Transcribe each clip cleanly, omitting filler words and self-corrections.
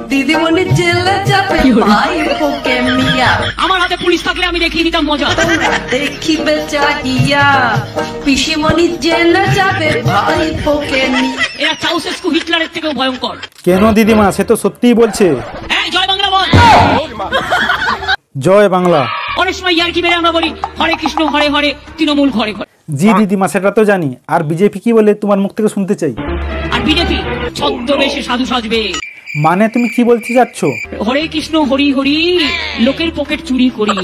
দিদিমণি জেলে যাবে ভাইপোকে মিয়া। আমার হাতে পুলিশ থাকলে আমি দেখিয়ে দিতাম মজা। দেখিবে চাহিয়া পিসিমণি জেলে যাবে ভাইপোকে নিয়া। এরা চাউসেস্কু হিটলারের থেকেও ভয়ঙ্কর। কেন দিদিমা, সে তো সত্যিই বলছে। জয় বাংলা বল। জয় বাংলা। অনেক সময় ইয়ার্কি মেরে আমরা বলি হরে কৃষ্ণ হরে হরে, তৃণমূল ঘরে ঘরে। জি দিদিমা, সেটা তো জানি। আর বিজেপি কি বলে তোমার মুখ থেকে শুনতে চাই। আর বিজেপি ছদ্মবেশে সাধু সাজবে। মানে তুমি কি বলতে যাচ্ছ? হরে কৃষ্ণ হরি হরি, লোকের পকেট চুরি করি।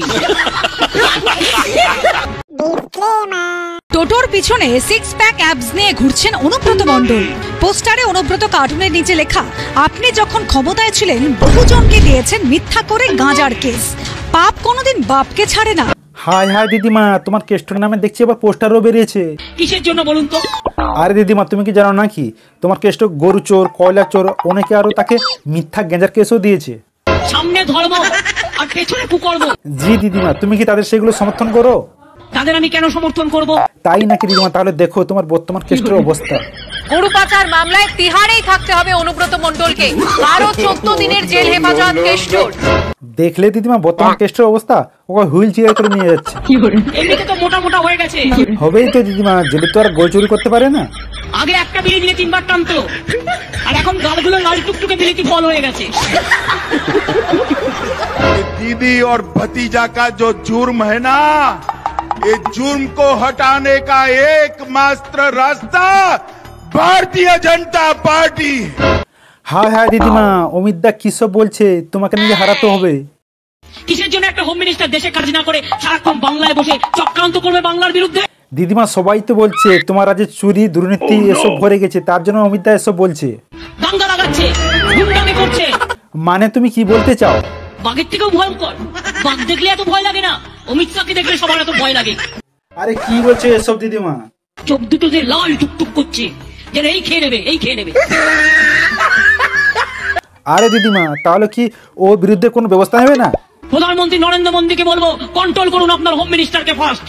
টোটোর পিছনে সিক্স প্যাক অ্যাবস নিয়ে ঘুরছেন অনুব্রত মণ্ডল। পোস্টারে অনুব্রত কার্টুনের নিচে লেখা, আপনি যখন ক্ষমতায় ছিলেন বহুজনকে দিয়েছেন মিথ্যা করে গাঁজার কেস, পাপ কোনোদিন বাপকে ছাড়ে না। হাই হাই দিদিমা, তোমার কেষ্টর নামে দেখছি এবার পোস্টারও বেরিয়েছে। কিসের জন্য বলুন তো? আরে দিদিমা, তুমি কি জানো নাকি তোমার কেষ্ট গরু চোর, কয়লা চোর, অনেকে আরো তাকে মিথ্যা গেঁজার কেসও দিয়েছে। সামনে ধর্ম আর পেছনে কুকর্ম। জি দিদিমা, তুমি কি তাদের সেগুলো সমর্থন করো? তাদের আমি কেন সমর্থন করব? তাই নাকি দিদিমা? তাহলে দেখো তোমার বর্তমান কেষ্টের অবস্থা। গরু পাচার মামলায় তিহাড়েই থাকতে হবে অনুব্রত মণ্ডলকে, আরো 14 দিনের জেল হেফাজত কেষ্টর। দেখলে দিদিমা বর্তমান কেষ্টের অবস্থা, ওকে হুইল চেয়ার করে নিয়ে যাচ্ছে। এমনিতে তো মোটা মোটা হয়ে গেছে। হবেই তো দিদিমা, জেলে তো আর গোল চুরি করতে পারে না। আগে একটা বিড়ি দিলে 3 বার টানতো, আর এখন গালগুলো লাল টুকটুকে বিলিতি ফল হয়ে গেছে। दीदी और भतीजा का जो जुर्म है ना, ये जुर्म को हटाने का एकमात्र रास्ता भारतीय जनता पार्टी। হ্যাঁ হ্যাঁ দিদিমা, অমিত দা কি সব বলছে, তোমাকে নিজে হারাতে হবে। কিসের জন্য একটা হোম মিনিস্টার দেশে কাজ না করে সারাক্ষণ বাংলায় বসে চক্রান্ত করবে বাংলার বিরুদ্ধে? দিদিমা সবাই তো বলছে তোমার রাজ্যে চুরি দুর্নীতি এসব ভরে গেছে, তার জন্য অমিত দা এসব বলছে। দাঙ্গা লাগাচ্ছে, গুন্ডামি করছে। মানে তুমি কি বলতে চাও? বাঘের থেকেও ভয়ঙ্কর। বাঘ দেখলে এত ভয় লাগে না, অমিত শাহকে দেখলে সবার এত ভয় লাগে। আরে কি বলছে এসব দিদিমা? চোখ দুটো যে লাল টুকটুক করছে, যেন এই খেয়ে নেবে, এই খেয়ে নেবে। আরে দিদিমা, তাহলে কি ও বিরুদ্ধে কোনো ব্যবস্থা নেবে না? প্রধানমন্ত্রী নরেন্দ্র মোদীকে বলবো কন্ট্রোল করুন আপনার হোম মিনিস্টারকে ফার্স্ট।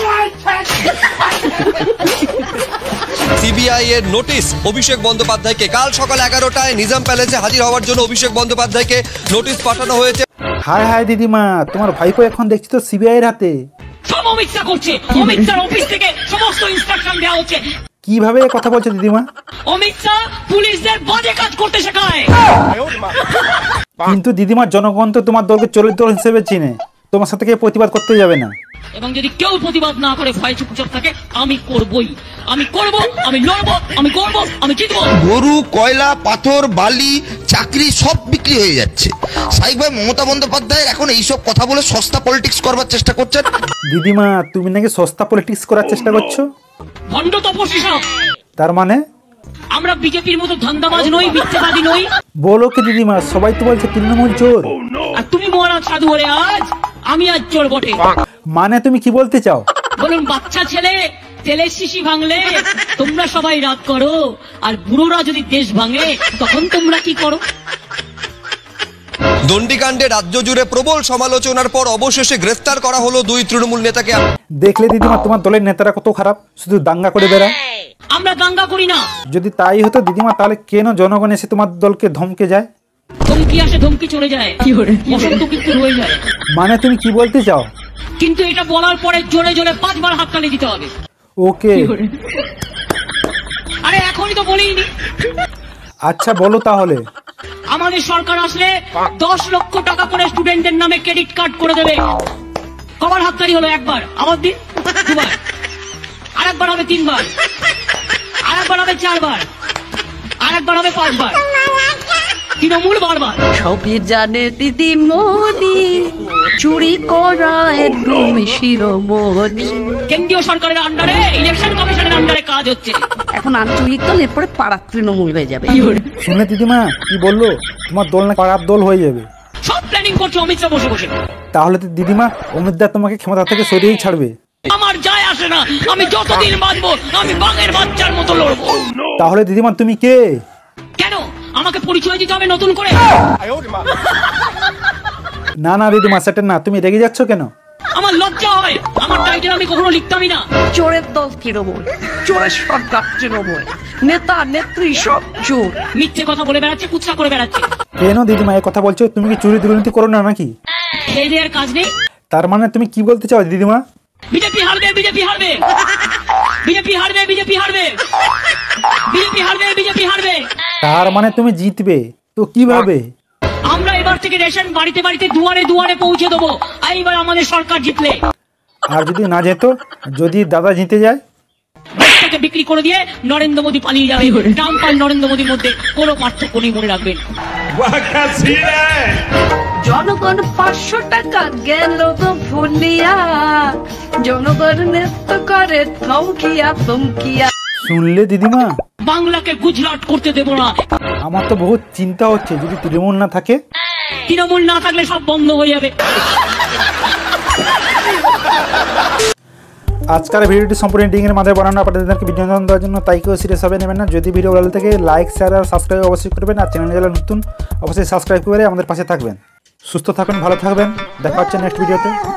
সিবিআই এর নোটিশ অভিষেক বন্দ্যোপাধ্যায়কে। কাল সকাল 11টায় নিজাম প্যালেসে হাজির হওয়ার জন্য অভিষেক বন্দ্যোপাধ্যায়কে নোটিশ পাঠানো হয়েছে। হায় হায় দিদিমা, তোমার ভাইপো এখন দেখছি তো সিবিআই এর হাতে। সব অমিত শাহ করছে, অমিত শাহ অফিস থেকে সমস্ত ইনস্ট্রাকশন দেওয়া হচ্ছে। কিভাবে কথা বলছো দিদিমা? অমিত শাহ পুলিশদের বাজে কাজ করতে শেখায়। কিন্তু দিদিমা, জনগণ তো তোমার দলকে চরিত্র হিসেবে চিনে, তোমার সাথে কেউ প্রতিবাদ করতে যাবে না। এবং যদি কেউ প্রতিবাদ না করে ভয় চুপচাপ থাকে, আমি করবই, আমি করব, আমি লড়বো, আমি করবো, আমি জিতবো। গরু, কয়লা, পাথর, বালি, চাকরি সব বিক্রি হয়ে যাচ্ছে। সাইক ভাই, মমতা বন্দ্যোপাধ্যায় এখন এইসব কথা বলে সস্তা পলিটিক্স করবার চেষ্টা করছেন। দিদিমা, তুমি নাকি সস্তা পলিটিক্স করার চেষ্টা করছো? ভণ্ড তপস্বী সব। তার মানে? আমরা বিজেপির মতো ধান্দাবাজ নই, মিথ্যাবাদী নই। বলো কি দিদিমা, সবাই তো বলছে তৃণমূল চোর। আর তুমি মহারাজ সাধু হলে আজ, আমি আজ চোর বটে। মানে তুমি কি বলতে চাও? বলুন, বাচ্চা ছেলে তেলের শিশি ভাঙলে তোমরা সবাই রাগ করো, আর বুড়োরা যদি দেশ ভাঙে তখন তোমরা কি করো? দণ্ডিকাণ্ডে রাজ্য জুড়ে প্রবল সমালোচনার পর অবশেষে গ্রেফতার করা হলো 2 তৃণমূল নেতাকে। দেখলে দিদিমা, তোমার দলের নেতারা কত খারাপ, শুধু দাঙ্গা করে বেড়ায়। আমরা দাঙ্গা করি না। যদি তাই হতো দিদিমা, তাহলে কেন জনগণ এসে তোমার দলকে ধমকে যায়? ধমকি আসে, ধমকি চলে যায়, বসন্ত কিন্তু রয়ে যায়। মানে তুমি কি বলতে চাও? কিন্তু এটা বলার পরে জোরে জোরে 5 বার হাততালি দিতে হবে। ওকে। আরে এখনই তো বলিনি। আচ্ছা বলো তাহলে। আমাদের সরকার আসলে 10 লক্ষ টাকা করে স্টুডেন্টদের নামে ক্রেডিট কার্ড করে দেবে। কবার হাততালি হলো? একবার, আবার দিন 2 বার, আরেকবার হবে 3 বার, আরেকবার হবে 4 বার, আরেকবার হবে 5 বার। তৃণমূল বারবার। সবই জানে দিদিমণি, চুরি করা একটু শিরোমণি। কেন্দ্রীয় সরকারের আন্ডারে, ইলেকশন কমিশনের আন্ডারে কাজ হচ্ছে। এখন আঞ্চলিক দল, এরপরে পাড়ার তৃণমূল হয়ে যাবে। শুনে দিদিমা কি বললো, তোমার দল না পাড়ার দল হয়ে যাবে। সব প্ল্যানিং করছে অমিত শাহ বসে বসে। তাহলে তো দিদিমা, অমিত দা তোমাকে ক্ষমতা থেকে সরিয়েই ছাড়বে। আমার যায় আসে না, আমি যতদিন বাঁচবো আমি বাঘের বাচ্চার মতো লড়বো। তাহলে দিদিমা তুমি কে? কেন আমাকে পরিচয় দিতে হবে নতুন করে? না না দিদিমা, সেটা না, তুমি রেগে যাচ্ছ কেন? আমার লজ্জা হয়, আমার টাইটেল আমি কখনো লিখতামই না। চোরের দল তৃণমূল, চোরের সরকার তৃণমূল, নেতা নেত্রী সব চোর। মিথ্যে কথা বলে বেড়াচ্ছে, কুৎসা করে বেড়াচ্ছে। কেন দিদিমা এই কথা বলছো? তুমি কি চুরি দুর্নীতি করো না নাকি? খেয়ে দেওয়ার কাজ নেই। তার মানে তুমি কি বলতে চাও দিদিমা? বিজেপি হারবে, বিজেপি হারবে, বিজেপি হারবে, বিজেপি হারবে, বিজেপি হারবে, বিজেপি হারবে। তার মানে তুমি জিতবে তো কিভাবে? আমরা এবার থেকে রেশন বাড়িতে বাড়িতে দুয়ারে দুয়ারে পৌঁছে দেবো এইবার আমাদের সরকার জিতলে। আর যদি না যেত, যদি দাদা জিতে যায়? দেশটাকে বিক্রি করে দিয়ে নরেন্দ্র মোদী পালিয়ে যাবে। ট্রাম্প আর নরেন্দ্র মোদীর মধ্যে কোনো পার্থক্য নেই, মনে রাখবেন। জনগণ 500 টাকা গেল তো ফুলিয়া, জনগণ নেত্য করে থমকিয়া থমকিয়া। শুনলে দিদিমা, বাংলাকে গুজরাট করতে দেবো না। আমার তো বহুত চিন্তা হচ্ছে যদি তৃণমূল না থাকে। তৃণমূল না থাকলে সব বন্ধ হয়ে যাবে। আজকের ভিডিওটি সম্পূর্ণ এডিটিং এর মাধ্যমে বানানো, আপনাদেরকে বিনোদন দেওয়ার জন্য, তাই কেউ সিরিয়াস হবে নেবেন না। যদি ভিডিও ভালো থাকে লাইক, শেয়ার আর সাবস্ক্রাইব অবশ্যই করবেন। আর চ্যানেলে যারা নতুন অবশ্যই সাবস্ক্রাইব করে আমাদের পাশে থাকবেন। সুস্থ থাকবেন, ভালো থাকবেন, দেখা হচ্ছে নেক্সট ভিডিওতে।